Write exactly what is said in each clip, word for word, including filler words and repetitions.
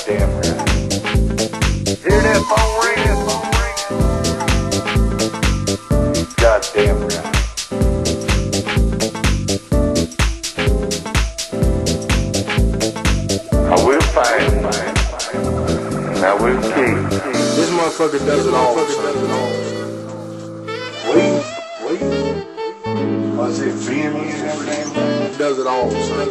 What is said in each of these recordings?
goddamn right. Hear that phone ring? That phone ring? You goddamn right. I will find him, and I will keep. This motherfucker does it all. Wait, wait. Was it being and everything? Does it all, son.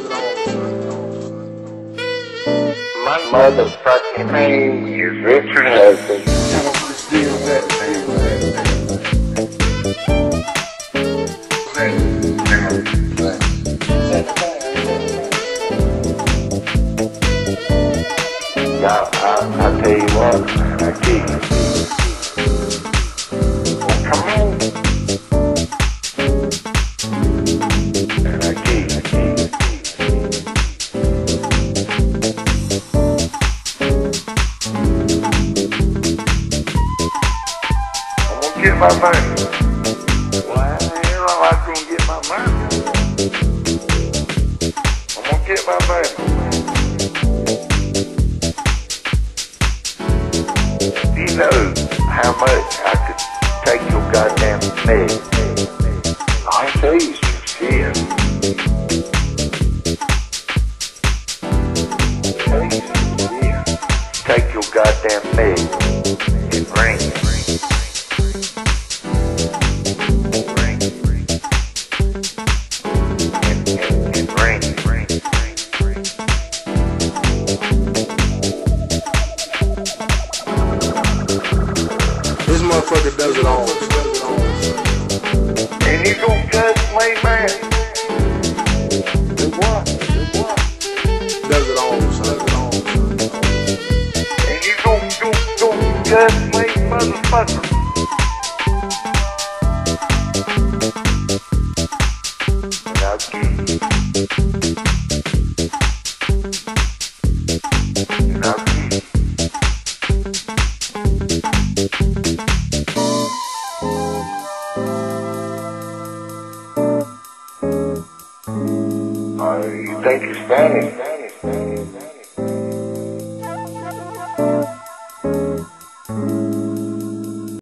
My motherfucking name is Richard Hudson. Still that name. I, I, I tell you what, I keep. Well, come on. And I keep. I'm gonna get my money. Why the hell am I gonna get my money? I'm gonna get my money. You know how much I could take your goddamn leg. I tell you some shit. Tell you some shit. Take your goddamn leg and ring it. Ring it. And, and, and ring it. Ring it. Ring it. This motherfucker does it all. And you gon' judge me, man. Do what? Do what? Does it all, son. And you gon' gon' gon' judge me, motherfucker. And I'll keep. And I'll keep. Uh, you think it's funny?